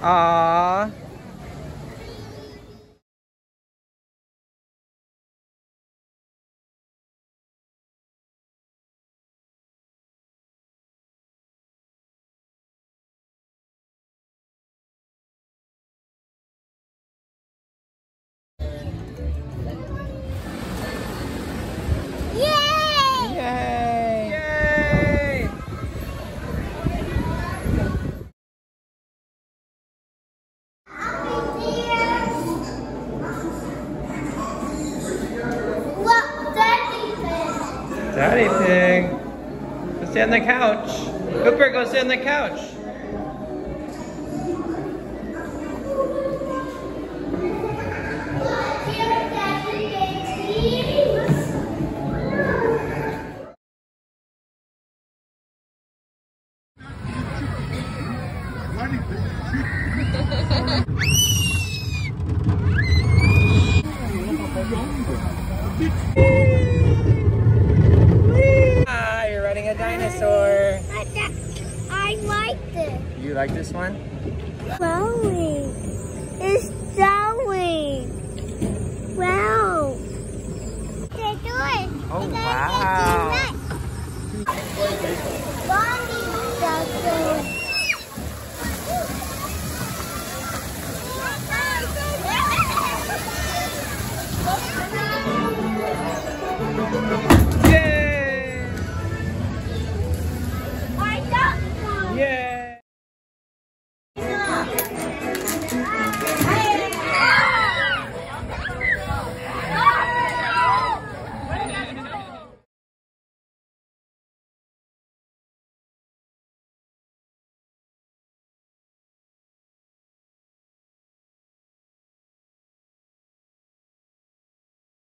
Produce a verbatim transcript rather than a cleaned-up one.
Aww. Yay! Yay! Yay! Look, Daddy Pig. Daddy Pig. Go sit on the couch. Cooper, go sit on the couch. Here, Daddy Pig. Ah, you're riding a dinosaur. I like this. You like this one? Chloe. It's